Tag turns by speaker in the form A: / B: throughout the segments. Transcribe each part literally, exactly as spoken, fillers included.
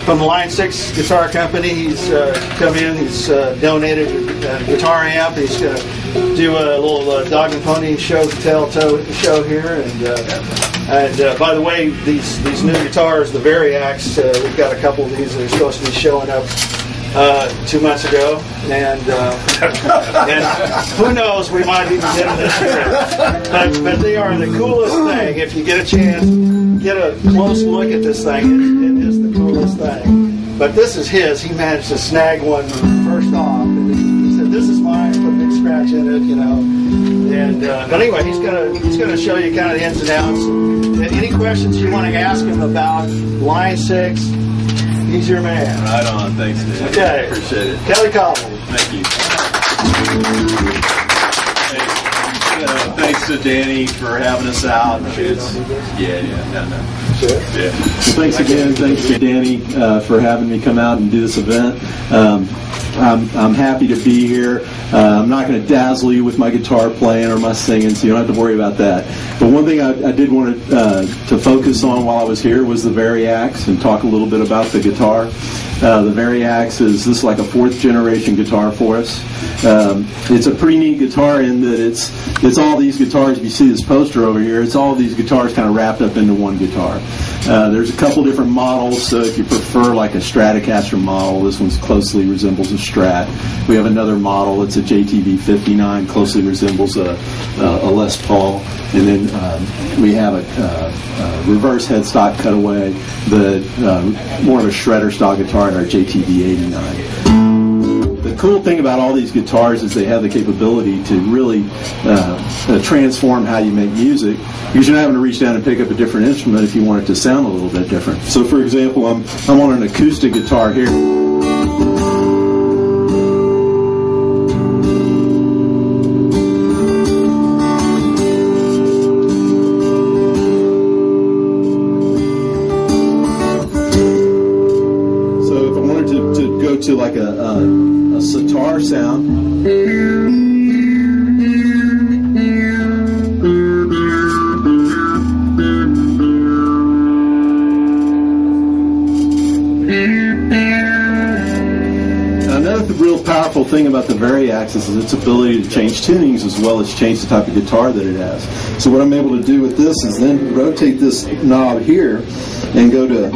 A: from the Line six Guitar Company. He's uh, come in, he's uh, donated a guitar amp. He's going to do a little uh, dog and pony show tell show here. And uh, and uh, by the way, these these new guitars, the Variacs, uh, we've got a couple of these that are supposed to be showing up uh, two months ago, and uh, and who knows, we might even get them this year. But, but they are the coolest thing. If you get a chance, get a close look at this thing. It, it is the coolest thing. But this is his. He managed to snag one first off. And he said, "This is mine." Put a big scratch in it, you know. And uh, but anyway, he's gonna he's gonna show you kind of the ins and outs. And any questions you want to ask him about Line six, he's your man.
B: Right on. Thanks, man.
A: Okay.
B: Appreciate it.
A: Kelly Cobble.
B: Thank you. Uh, thanks to Danny for having us out. It's, yeah, yeah, no, no.
A: Sure.
B: Yeah.
C: Thanks again. Thanks to Danny uh, for having me come out and do this event. Um, I'm, I'm happy to be here. Uh, I'm not going to dazzle you with my guitar playing or my singing, so you don't have to worry about that. But one thing I, I did want to, uh, to focus on while I was here was the Variacs and talk a little bit about the guitar. Uh, the Variacs is this is like a fourth generation guitar for us. Um, it's a pretty neat guitar in that it's it's all these guitars. If you see this poster over here, it's all these guitars kind of wrapped up into one guitar. Uh, there's a couple different models, so if you prefer like a Stratocaster model, this one closely resembles a Strat. We have another model, it's a J T V fifty-nine, closely resembles a, a, a Les Paul. And then um, we have a, uh, a reverse headstock cutaway, the uh, more of a shredder style guitar in our J T V eighty-nine. The cool thing about all these guitars is they have the capability to really uh, uh, transform how you make music, because you're not having to reach down and pick up a different instrument if you want it to sound a little bit different. So for example, I'm, I'm on an acoustic guitar here. To like a, a, a sitar sound. Another real powerful thing about the Variacs is its ability to change tunings as well as change the type of guitar that it has. So what I'm able to do with this is then rotate this knob here and go to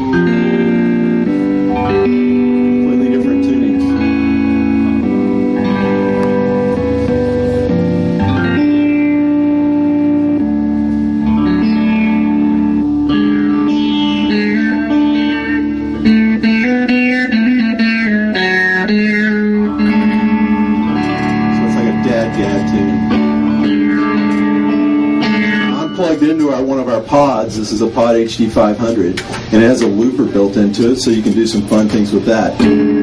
C: into our, one of our pods. This is a Pod H D five hundred, and it has a looper built into it, so you can do some fun things with that.